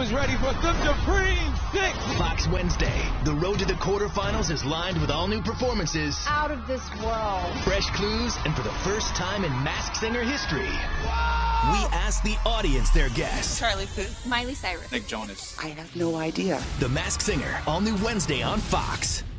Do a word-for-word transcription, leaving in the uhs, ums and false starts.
is ready for some Supreme Six. Fox Wednesday. The road to the quarterfinals is lined with all new performances. Out of this world. Fresh clues, and for the first time in Masked Singer history, wow. we ask the audience their guess. Charlie Puth. Miley Cyrus. Nick Jonas. I have no idea. The Masked Singer, all new Wednesday on Fox.